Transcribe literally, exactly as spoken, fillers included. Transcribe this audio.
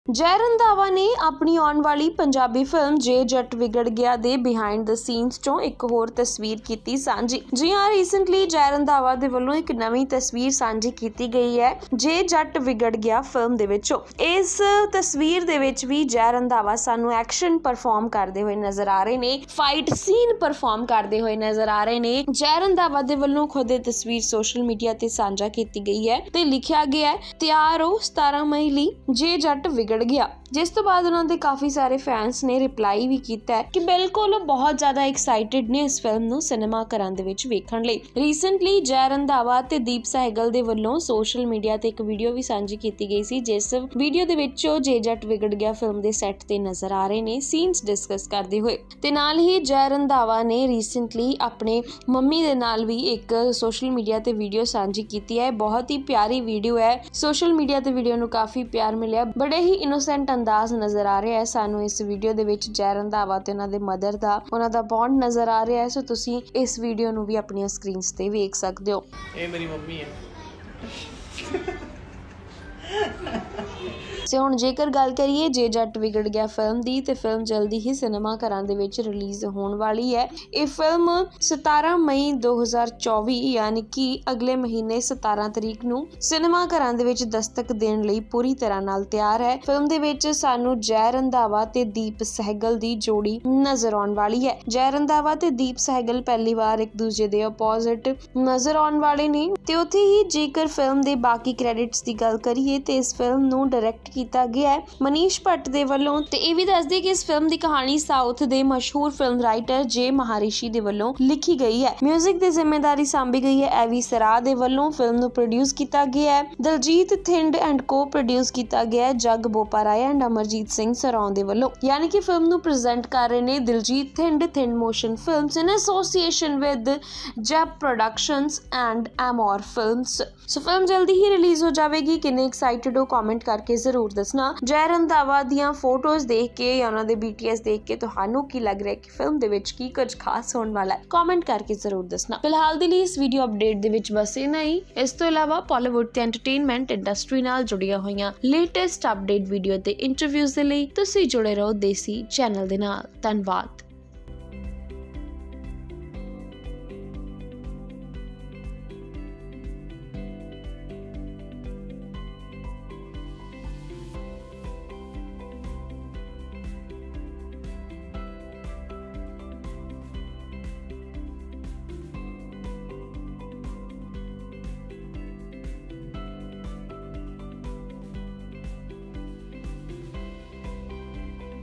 जय रंधावा ने अपनी आने वाली पंजाबी फिल्म जे जट विगड़ गया दे बिहाइंड द सीन्स चों एक होर तस्वीर कीती सांझी। जी हाँ, रीसेंटली जय रंधावा दे वल्लों एक नवीं तस्वीर सांझी कीती गई है जे जट विगड़ गया फिल्म दे विचों। इस तस्वीर दे विच भी जय रंधावा सानू एक्शन परफॉर्म करते हुए नजर आ रहे ने, फाइट सीन परफॉर्म करते हुए नजर आ रहे ने। जय रंधावा दे वल्लों खुद ये तस्वीर सोशल मीडिया ते साझा कीती गई है ते लिखिया गया है, तैयार हो सतारह मई लई जे जट विगड़ गया। जिस तो बाद उन्होंने काफी सारे फैंस ने रिप्लाई भी किया है कि बिल्कुल बहुत ज्यादा एक्साइटेड ने इस फिल्म नूं सिनेमा घरां दे विच वेखण लई। रीसेंटली जय रंधावा ते दीप सहगल दे वल्लों सोशल मीडिया ते एक वीडियो भी सांझी कीती गई सी, जिस वीडियो दे विच ओ जे जट विगड़ गया फिल्म दे सैट ते नजर आ रहे ने सीन्स डिस्कस करदे हुए। ते नाल ही जय रंधावा ने रीसेंटली अपने मम्मी दे नाल भी एक सोशल मीडिया ते वीडियो सांझी कीती है। बहुत ही प्यारी वीडियो है, सोशल मीडिया ते वीडियो नूं काफी प्यार मिलिया, बड़े ही इनोसेंट अंदाज नजर आ रहा है सानू इस वीडियो दे विच। जय रंधावा ते उन्हां दे मदर दा उन्हां दा बॉन्ड नजर आ रहा है, सो तुसीं इस वीडियो नूं भी अपनी स्क्रीन्स ते वेख सकदे हो। ये मेरी मम्मी है। से हुण जेकर गल करिए जे जट विगड़ गया फिल्म दी, ते फिल्म जल्दी ही सिनेमा घरां दे विच रिलीज होने वाली है। ये फिल्म सतारह मई दो हज़ार चौबी यानी कि अगले महीने सतारह तरीक नूं सिनेमा घरां दे विच दस्तक देण लई पूरी तरह नाल तैयार है। फिल्म दे विच सानू जय रंधावा ते दीप सहगल दी जोड़ी नजर आउण वाली है। जय रंधावा ते दीप सहगल पहली बार एक दूजे दे अपोजिट नजर आउण वाले ने। ते उत्थे ही जेकर फिल्म दे बाकी क्रेडिट्स दी गल करिए ते इस फिल्म नूं डायरैक्ट कीता गया है मनीष भट्ट दे वल्लों। ते ये भी दस दे कि इस फिल्म दी कहानी साउथ दे मशहूर फिल्म राइटर जे महारिशी दे वल्लों लिखी गई है। म्यूजिक दी जिम्मेदारी सांभी गई है एवी सराह दे वल्लों। फिल्म नूं प्रोड्यूस किया गया है दलजीत थिंड एंड को प्रोड्यूस किया गया है जग बोपा राय एंड अमरजीत सिंह सराओं दे वल्लों। यानी कि फिल्म नूं प्रेजेंट कर रहे ने Diljit Thind Thind motion films in association with Jab productions and Amor films. So film जल्दी ही रिलीज हो जाएगी। किन्ने एक्साइटेड हो कमेंट करके जरूर दसना। जय रंधावा दियां फोटोज देख के या उन्हां दे बीटीएस देख के तुहानू की लग रहा है कि फिल्म दे विच की कुछ खास होने वाला है, कमेंट करके जरूर दसना। फिलहाल दे लई इस वीडियो अपडेट दे विच बस इना ही। इस तो इलावा बॉलीवुड ते एंटरटेनमेंट इंडस्ट्री नाल जुड़ियां होईयां लेटेस्ट अपडेट वीडियो ते इंटरव्यूज दे लई तुसीं जुड़े रहो देसी चैनल दे नाल। धन्नवाद।